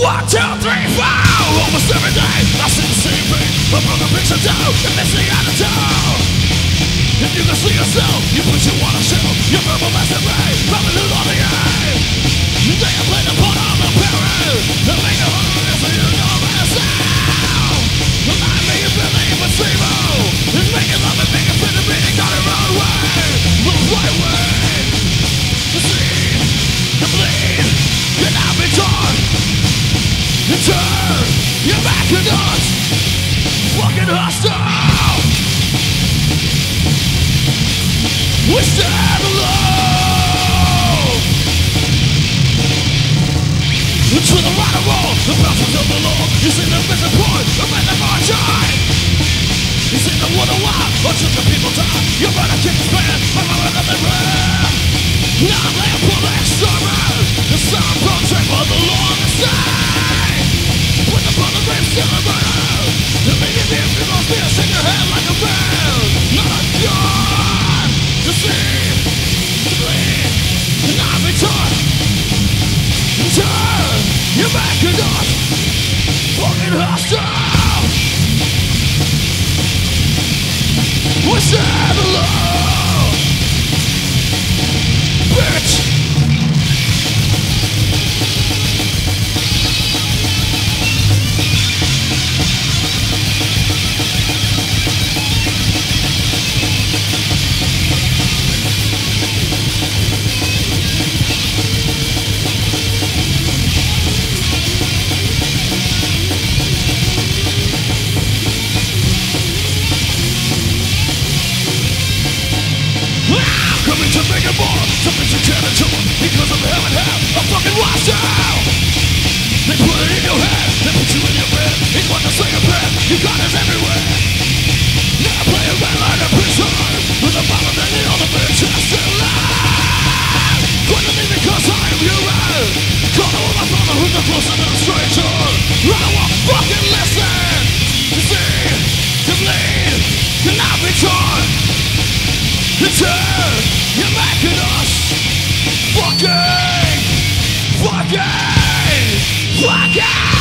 1, 2, 3, 4. Almost every day I see the same thing. A broken picture down and missing out the door. If you can see yourself, you put your one on shelf. Your verbal mastery, probably lose all the game. They have played the part of the parent. They make it harder so you know myself. Remind me you believe it's evil. It's making love and making fit and being got it wrong way. The right way. To see, to bleed, cannot be torn. You turn your back to us. Fucking hostile. We stand alone. To the right and roll, the passions of the law. You see the missing point, the man that margin. You see the water wild, until the people die. You run a kick span, I'm a rhythm and rap. Now I'm laying for the external. The sound project for the longest time. With the blood of rape still a murder. You leave your beer, you lost me, shake your head like a man. Not a gun. To see, to bleed, and not be taught. Turn your back and not fucking hostile. We stand alone, bitch. Coming to make it more, something you can't endure. Because of heaven hell, I'm fucking washed out. They put it in your head, they put you in your bed. It's what to say a prayer, you got us everywhere. Now play a man like a prison. With a bottle that you know the bitch is still alive. Going to me because I am your man. Call to my father who's the closer to the stranger. I won't fucking listen. To see, to bleed, cannot be torn. To turn, you're making us fucking